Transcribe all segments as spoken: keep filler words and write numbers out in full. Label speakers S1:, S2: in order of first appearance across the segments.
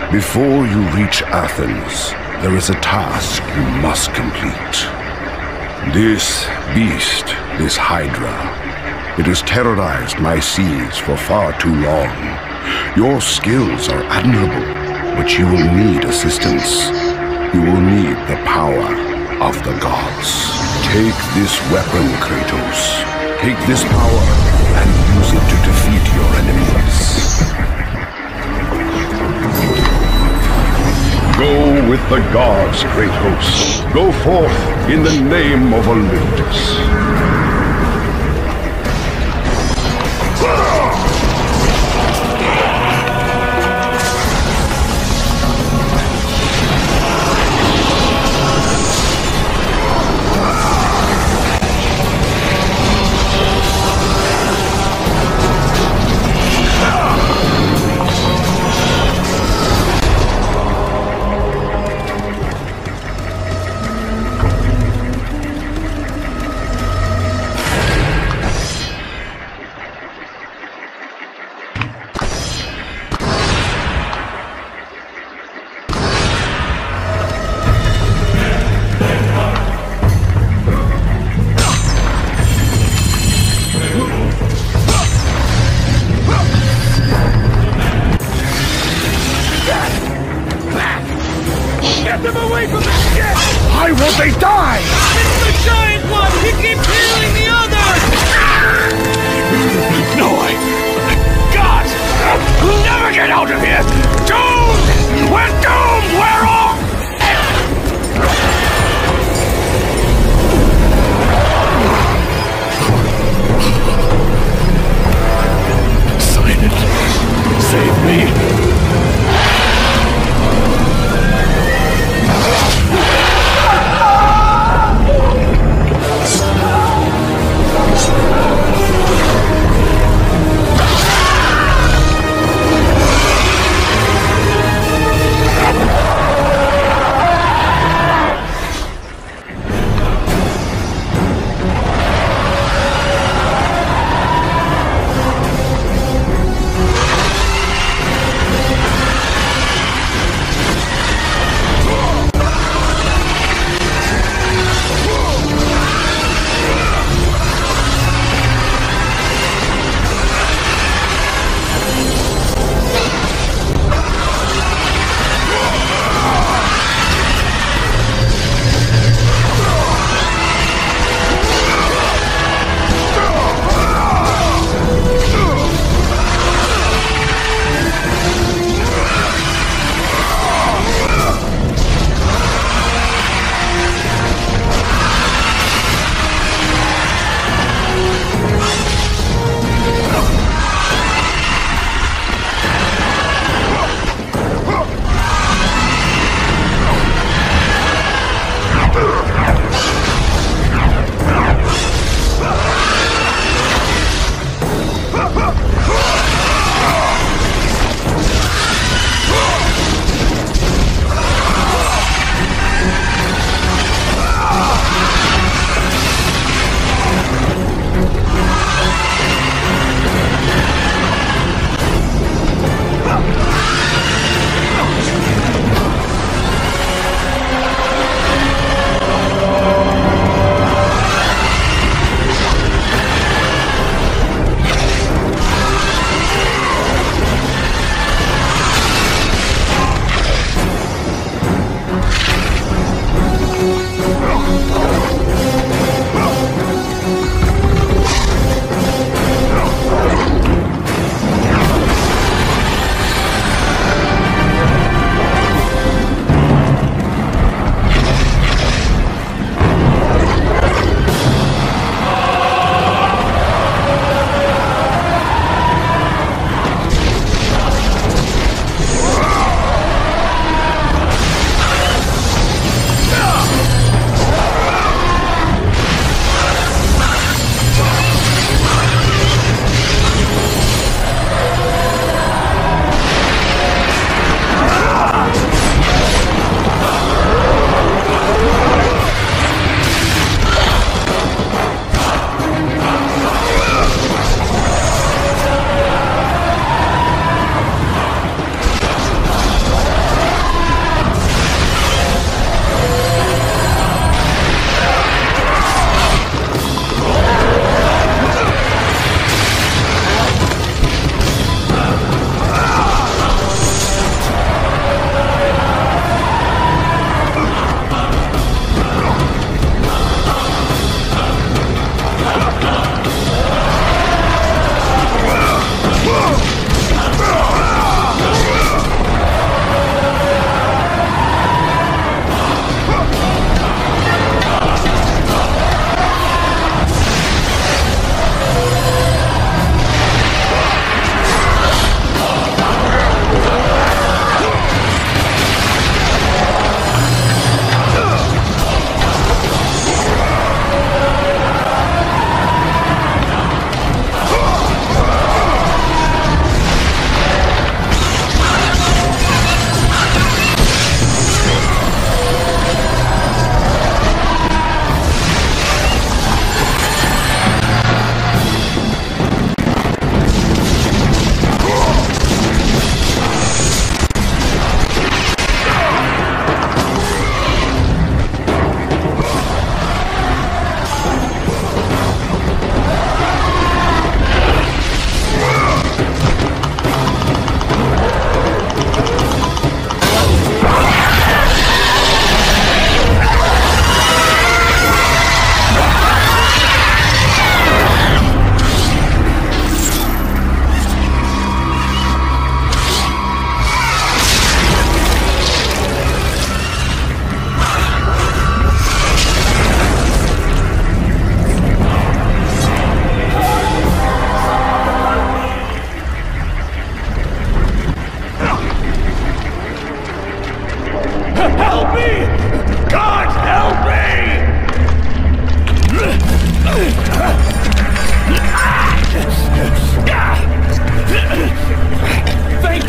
S1: Before you reach Athens, there is a task you must complete. This beast, this Hydra, it has terrorized my seas for far too long. Your skills are admirable, but you will need assistance. You will need the power of the gods. Take this weapon, Kratos. Take this power and use it to defeat your enemies. Go with the gods, Kratos. Go forth in the name of Olympus.
S2: Why won't they die?
S3: It's the giant one! He keeps healing the others!
S2: No, I... God! We'll never get out of here! Doomed! We're doomed! We're all... Sign it. Save me.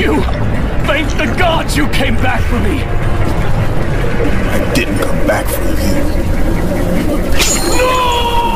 S2: you! Thank the gods you came back for me!
S4: I didn't come back for you.
S2: No!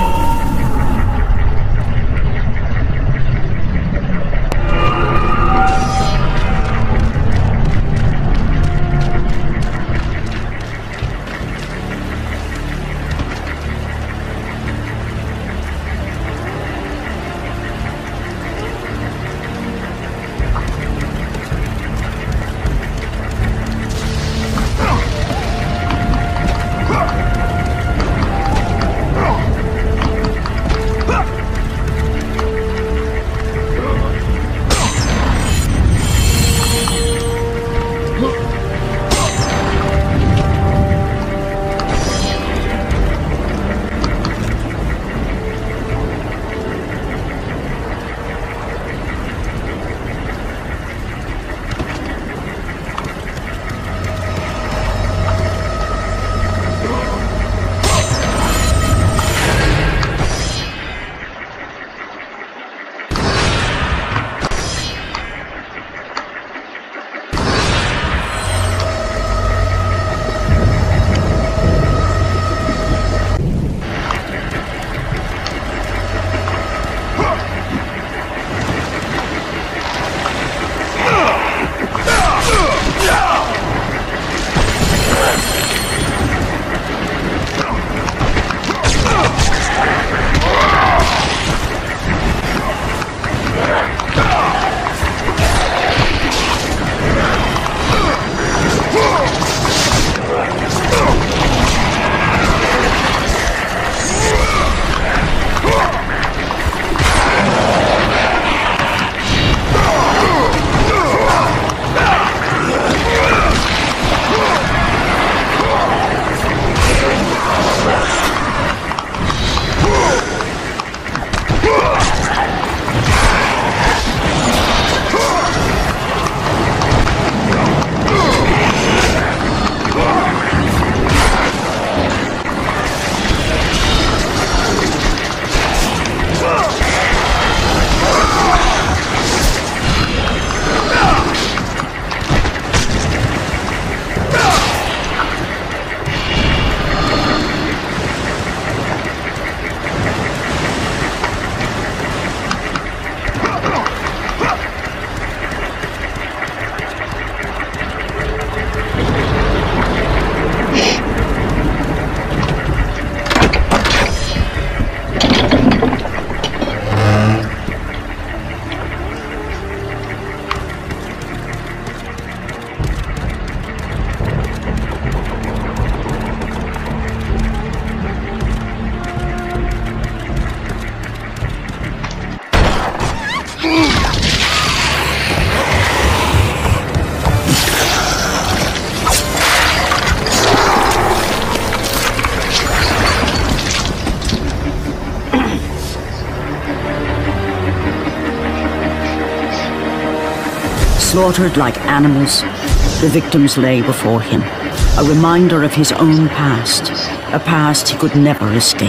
S5: Slaughtered like animals, the victims lay before him, a reminder of his own past, a past he could never escape.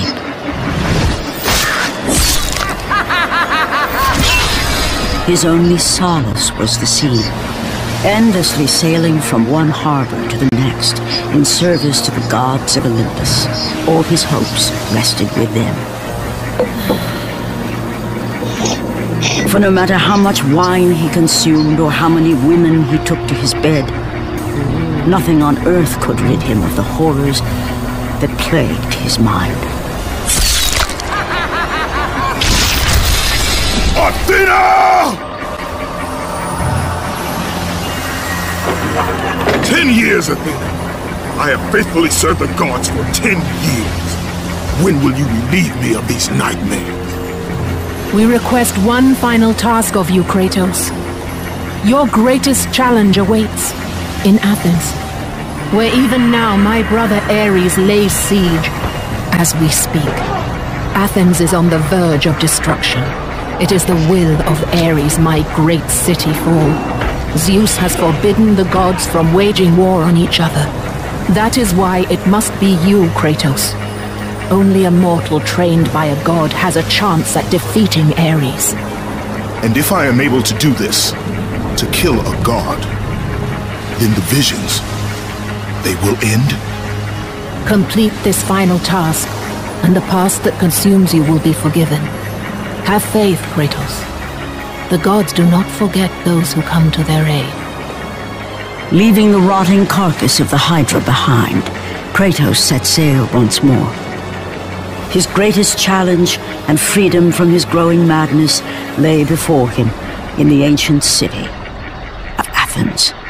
S5: His only solace was the sea, endlessly sailing from one harbor to the next in service to the gods of Olympus. All his hopes rested with them. For no matter how much wine he consumed or how many women he took to his bed, nothing on earth could rid him of the horrors that plagued his mind.
S4: Athena! Ten years, Athena. I have faithfully served the gods for ten years. When will you relieve me of these nightmares?
S6: We request one final task of you, Kratos. Your greatest challenge awaits in Athens, where even now my brother Ares lays siege as we speak. Athens is on the verge of destruction. It is the will of Ares my great city fall. Zeus has forbidden the gods from waging war on each other. That is why it must be you, Kratos. Only a mortal trained by a god has a chance at defeating Ares.
S4: And if I am able to do this, to kill a god, then the visions, they will end?
S6: Complete this final task, and the past that consumes you will be forgiven. Have faith, Kratos. The gods do not forget those who come to their aid.
S5: Leaving the rotting carcass of the Hydra behind, Kratos set sail once more. His greatest challenge and freedom from his growing madness lay before him in the ancient city of Athens.